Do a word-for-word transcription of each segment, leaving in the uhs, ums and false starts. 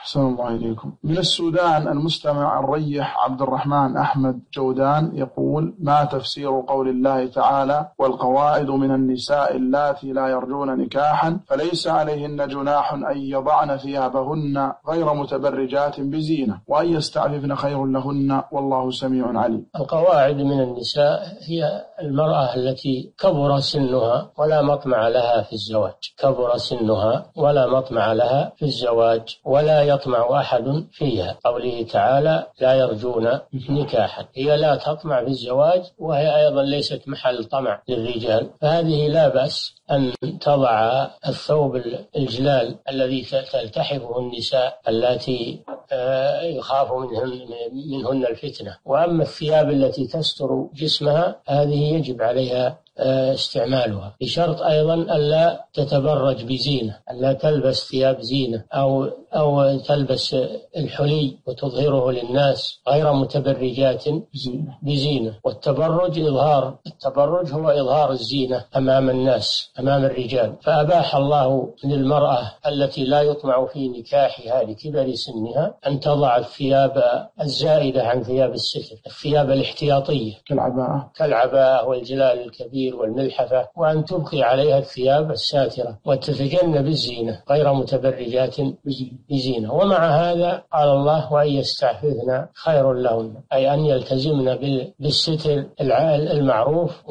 أحسن الله إليكم. من السودان المستمع الريح عبد الرحمن أحمد جودان يقول: ما تفسير قول الله تعالى: والقواعد من النساء اللاتي لا يرجون نكاحا فليس عليهن جناح أن يضعن ثيابهن غير متبرجات بزينة وأن يستعففن خير لهن والله سميع عليم. القواعد من النساء هي المرأة التي كبر سنها ولا مطمع لها في الزواج، كبر سنها ولا مطمع لها في الزواج ولا يطمع أحد فيها. قوله تعالى: لا يرجون نكاحا، هي لا تطمع في الزواج وهي أيضا ليست محل طمع للرجال، فهذه لا بأس أن تضع الثوب الجلال الذي تلتحفه النساء اللاتي يخاف منهن, منهن الفتنة. وأما الثياب التي تستر جسمها هذه يجب عليها استعمالها، بشرط أيضا ألا تتبرج بزينة، ألا تلبس ثياب زينة أو أو تلبس الحلي وتظهره للناس غير متبرجات بزينة. والتبرج إظهار، التبرج هو إظهار الزينة أمام الناس أمام الرجال، فأباح الله للمرأة التي لا يطمع في نكاحها لكبر سنها أن تضع الثياب الزائدة عن ثياب الستر، الثياب الاحتياطية كالعباءة كالعباءة والجلال الكبير والملحفة، وأن تبقي عليها الثياب الساترة وتتجنب الزينة غير متبرجات بزينة. ومع هذا قال الله: وأن يستعففن خير لهن، أي أن يلتزمن بالستر المعروف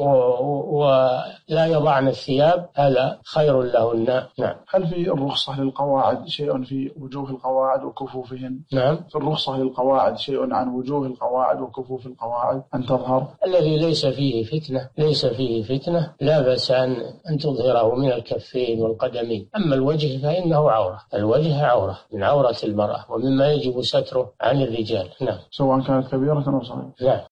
ولا يضعن الثياب، هذا خير لهن. نعم. هل في الرخصة للقواعد شيء في وجوه القواعد وكفوفهن؟ نعم. في الرخصة للقواعد شيء عن وجوه القواعد وكفوف القواعد أن تظهر؟ الذي ليس فيه فتنة ليس فيه فتنة لا بأس أن أن تظهره من الكفين والقدمين. أما الوجه فإنه عورة، الوجه عورة من عورة المرأة ومما يجب ستره عن الرجال. نعم. سواء كانت كبيرة أو صغيرة. نعم.